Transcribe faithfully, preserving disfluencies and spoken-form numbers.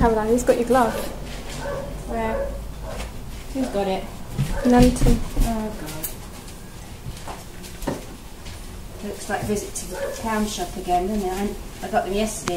Caroline, who's got your glove? Where? Who's got it? Nanton. Oh God. Looks like a visit to the town shop again, doesn't it? I, I got them yesterday.